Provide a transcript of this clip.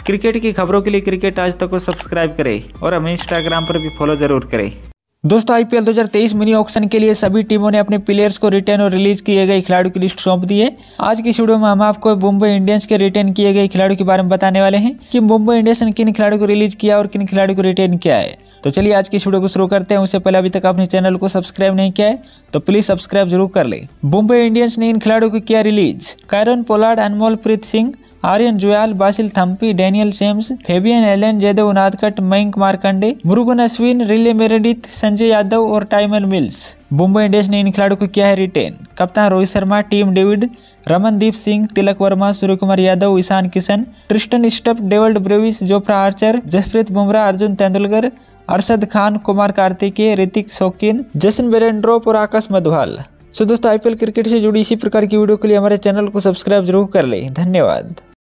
Cricket की खबरों के लिए क्रिकेट आज तक को सब्सक्राइब करें और हमें इंस्टाग्राम पर भी फॉलो जरूर करें। दोस्तों आईपीएल 2023 मिनी ऑक्शन के लिए सभी टीमों ने अपने प्लेयर्स को रिटेन और रिलीज किए गए खिलाड़ियों की लिस्ट सौंप दी है। आज की इस वीडियो में हम आपको मुंबई इंडियंस के रिटेन किए गए खिलाड़ियों के बारे में बताने वाले हैं कि मुंबई इंडियंस ने किन खिलाड़ियों को रिलीज किया और किन खिलाड़ियों को रिटेन किया है। तो चलिए आज की इस वीडियो को शुरू करते हैं। उससे पहले अभी तक आपने चैनल को सब्सक्राइब नहीं किया है तो प्लीज सब्सक्राइब जरूर कर ले। मुंबई इंडियंस ने इन खिलाड़ियों को किया release. Kieron Pollard, Anmol Preet Singh, Aryan Juyal, Basil Thampi, Daniel Sams, Fabian Allen, Jaydev Unadkat, Mayank Markande, Murugan Ashwin, Riley Meredith, Sanjay Yadav और टाइमन मिल्स। मुंबई इंडियंस ने इन खिलाड़ियों को किया है रिटेन। कप्तान Rohit Sharma, Tim David, Ramandeep Singh, Tilak Varma, Surya Kumar Yadav, Ishan Kishan, Tristan Stubbs, David Brevis, Jofra Archer, Jasprit Bumrah, Arjun Tendulkar, Arshad Khan, Kumar Kartikeya, Hrithik Shokeen, Jason बेरेंड्रोप और आकाश मधवाल। दोस्तों आईपीएल क्रिकेट से जुड़ी इसी प्रकार की वीडियो के लिए हमारे चैनल को सब्सक्राइब जरूर कर ले। धन्यवाद।